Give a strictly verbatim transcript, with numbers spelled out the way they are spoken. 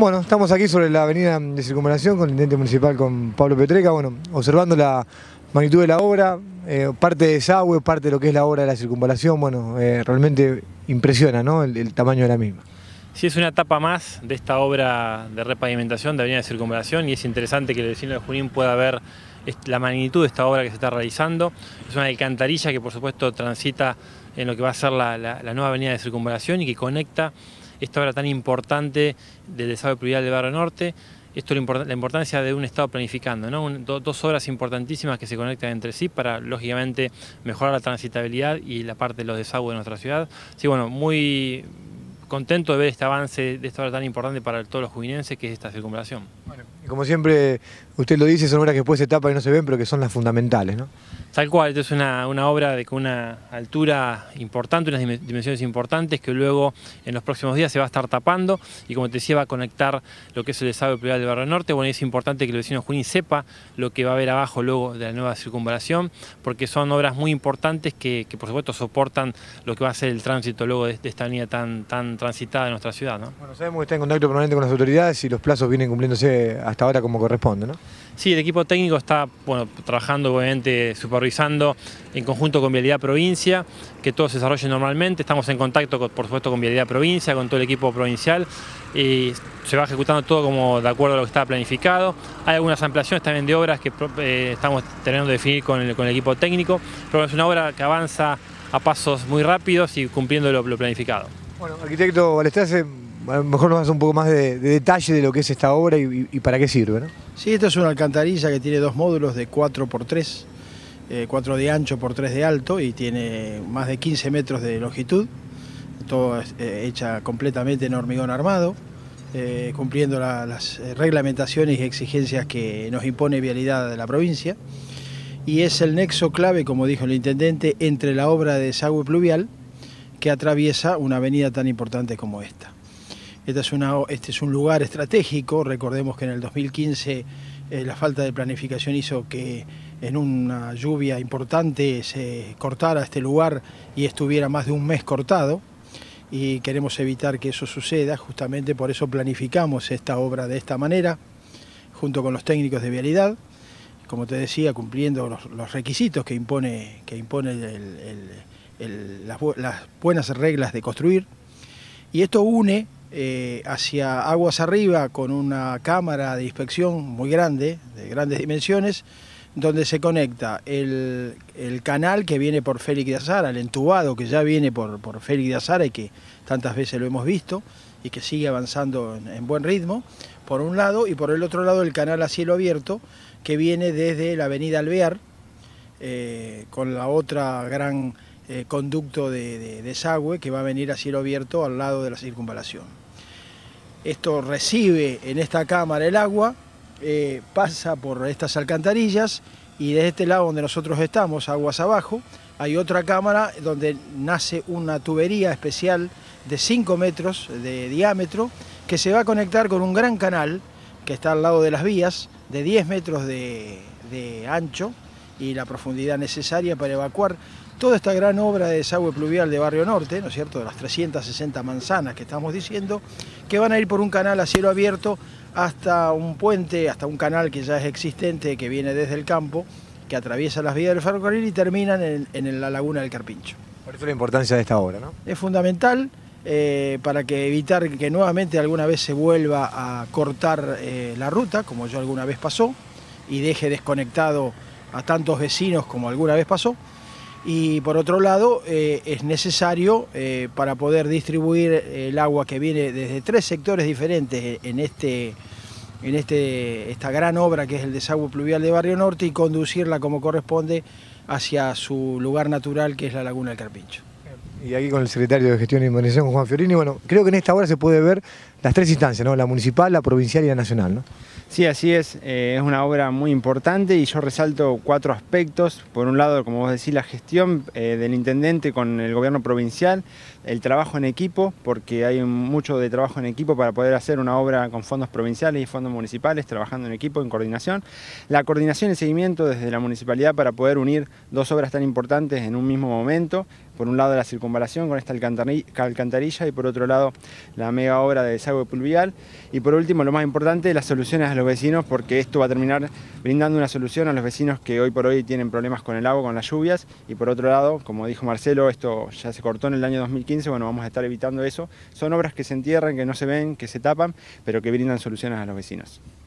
Bueno, estamos aquí sobre la avenida de Circunvalación con el intendente municipal, con Pablo Petreca, bueno, observando la magnitud de la obra, eh, parte de desagüe, parte de lo que es la obra de la circunvalación, bueno, eh, realmente impresiona, ¿no?, el, el tamaño de la misma. Sí, es una etapa más de esta obra de repavimentación de avenida de Circunvalación y es interesante que el vecino de Junín pueda ver la magnitud de esta obra que se está realizando. Es una alcantarilla que por supuesto transita en lo que va a ser la, la, la nueva avenida de Circunvalación y que conecta esta obra tan importante del desagüe pluvial del Barrio Norte. Esto es la importancia de un Estado planificando, ¿no? Un, do, dos obras importantísimas que se conectan entre sí para, lógicamente, mejorar la transitabilidad y la parte de los desagües de nuestra ciudad. Sí, bueno, muy contento de ver este avance de esta obra tan importante para todos los juninenses, que es esta circunvalación. Bueno, y como siempre usted lo dice, son obras que después se tapan y no se ven, pero que son las fundamentales, ¿no? Tal cual, esto es una, una obra de, con una altura importante, unas dimensiones importantes que luego en los próximos días se va a estar tapando y, como te decía, va a conectar lo que es el desagüe pluvial del Barrio Norte. Bueno, es importante que el vecino de Junín sepa lo que va a haber abajo luego de la nueva circunvalación, porque son obras muy importantes que, que por supuesto soportan lo que va a ser el tránsito luego de, de esta avenida tan, tan transitada de nuestra ciudad, ¿no? Bueno, sabemos que está en contacto permanente con las autoridades y los plazos vienen cumpliéndose hasta ahora como corresponde, ¿no? Sí, el equipo técnico está, bueno, trabajando, obviamente, supervisando en conjunto con Vialidad Provincia, que todo se desarrolle normalmente. Estamos en contacto, con, por supuesto, con Vialidad Provincia, con todo el equipo provincial, y se va ejecutando todo como de acuerdo a lo que estaba planificado. Hay algunas ampliaciones también de obras que eh, estamos teniendo que definir con el, con el equipo técnico, pero es una obra que avanza a pasos muy rápidos y cumpliendo lo, lo planificado. Bueno, arquitecto Balestrase, a lo mejor nos hace un poco más de, de detalle de lo que es esta obra y, y para qué sirve, ¿no? Sí, esta es una alcantarilla que tiene dos módulos de cuatro por tres, eh, cuatro de ancho por tres de alto y tiene más de quince metros de longitud, todo eh, hecha completamente en hormigón armado, eh, cumpliendo la, las reglamentaciones y exigencias que nos impone Vialidad de la provincia, y es el nexo clave, como dijo el intendente, entre la obra de desagüe pluvial que atraviesa una avenida tan importante como esta. Este es, una, este es un lugar estratégico. Recordemos que en el dos mil quince eh, la falta de planificación hizo que en una lluvia importante se cortara este lugar y estuviera más de un mes cortado, y queremos evitar que eso suceda. Justamente por eso planificamos esta obra de esta manera, junto con los técnicos de vialidad, como te decía, cumpliendo los, los requisitos que impone, que impone el, el, el, las, las buenas reglas de construir. Y esto une Eh, hacia aguas arriba con una cámara de inspección muy grande, de grandes dimensiones, donde se conecta el, el canal que viene por Félix de Azara, el entubado que ya viene por, por Félix de Azara y que tantas veces lo hemos visto y que sigue avanzando en, en buen ritmo, por un lado, y por el otro lado el canal a cielo abierto que viene desde la avenida Alvear, eh, con la otra gran eh, conducto de, de desagüe que va a venir a cielo abierto al lado de la circunvalación. Esto recibe en esta cámara el agua, eh, pasa por estas alcantarillas y desde este lado donde nosotros estamos, aguas abajo, hay otra cámara donde nace una tubería especial de cinco metros de diámetro que se va a conectar con un gran canal que está al lado de las vías de diez metros de, de ancho y la profundidad necesaria para evacuar toda esta gran obra de desagüe pluvial de Barrio Norte, ¿no es cierto?, de las trescientas sesenta manzanas que estamos diciendo, que van a ir por un canal a cielo abierto hasta un puente, hasta un canal que ya es existente, que viene desde el campo, que atraviesa las vías del ferrocarril y terminan en, en la laguna del Carpincho. Por eso la importancia de esta obra, ¿no? Es fundamental eh, para que evitar que nuevamente alguna vez se vuelva a cortar eh, la ruta, como ya alguna vez pasó, y deje desconectado a tantos vecinos como alguna vez pasó. Y por otro lado, eh, es necesario eh, para poder distribuir el agua que viene desde tres sectores diferentes en, este, en este, esta gran obra que es el desagüe pluvial de Barrio Norte y conducirla como corresponde hacia su lugar natural, que es la laguna del Carpincho. Y aquí con el secretario de Gestión y Modernización, Juan Fiorini, bueno, creo que en esta obra se puede ver las tres instancias, ¿no? La municipal, la provincial y la nacional, ¿no? Sí, así es, eh, es una obra muy importante y yo resalto cuatro aspectos. Por un lado, como vos decís, la gestión eh, del intendente con el gobierno provincial, el trabajo en equipo, porque hay mucho de trabajo en equipo para poder hacer una obra con fondos provinciales y fondos municipales, trabajando en equipo, en coordinación. La coordinación y seguimiento desde la municipalidad para poder unir dos obras tan importantes en un mismo momento. Por un lado la circunvalación con esta alcantarilla y por otro lado la mega obra de desagüe desagüe pluvial. Y por último, lo más importante, las soluciones a los vecinos, porque esto va a terminar brindando una solución a los vecinos que hoy por hoy tienen problemas con el agua, con las lluvias. Y por otro lado, como dijo Marcelo, esto ya se cortó en el año dos mil quince, bueno, vamos a estar evitando eso. Son obras que se entierran, que no se ven, que se tapan, pero que brindan soluciones a los vecinos.